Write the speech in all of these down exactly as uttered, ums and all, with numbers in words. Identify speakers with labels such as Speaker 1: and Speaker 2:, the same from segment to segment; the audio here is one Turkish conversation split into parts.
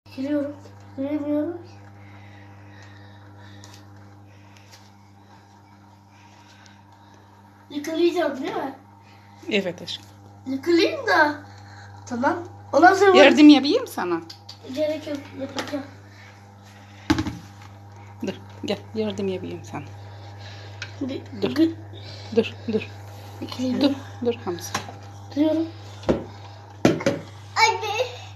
Speaker 1: Giriyorum. Giremiyorum. Yıkılayacağım değil mi?
Speaker 2: Evet aşkım.
Speaker 1: Yıkılayım da. Tamam. Ondan sonra
Speaker 2: Yardım yapayım sana.
Speaker 1: gerek yok. Yapacağım.
Speaker 2: Dur gel yardım yapayım sana.
Speaker 1: Bir,
Speaker 2: Dur.
Speaker 1: bir-
Speaker 2: Dur dur.
Speaker 1: Yıkılayım.
Speaker 2: Dur dur Hamza.
Speaker 1: Duruyorum. Anne.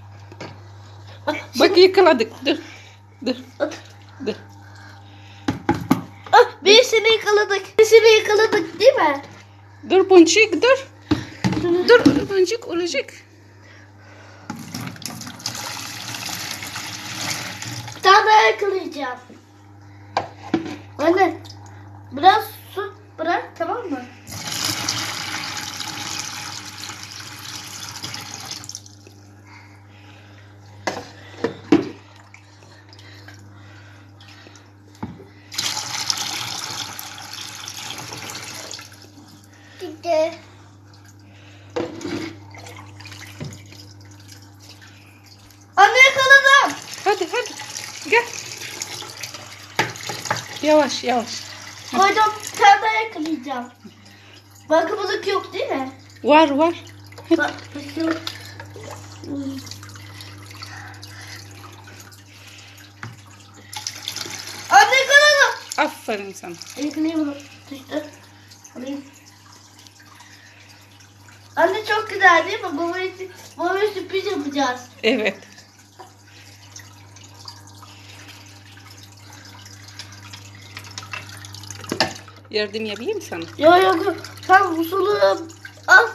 Speaker 2: Bak yıkaladık. Dur. Dur. Dur.
Speaker 1: Ah, birisini yıkaladık. Birisini yıkaladık değil mi?
Speaker 2: Dur Ponçik dur. Dur Ponçik olacak.
Speaker 1: Bir tane daha yıkayacağım. Anne. Biraz su bırak, tamam mı? Gitti. Anne yakaladım.
Speaker 2: Hadi hadi. Gel. Yavaş yavaş.
Speaker 1: Koydum, bir tane daha yakalayacağım. Bakımlılık yok değil mi?
Speaker 2: Var var.
Speaker 1: Bak, bakıyorum. Hmm. Anne yakaladım.
Speaker 2: Aferin sana.
Speaker 1: Yakalayayım bunu. Düştü. Alayım. Anne çok güzel değil mi? Babaya, babaya sürpriz yapacağız.
Speaker 2: Evet. Yardım yapayım sana.
Speaker 1: Yok yok yok. Sen usulu al.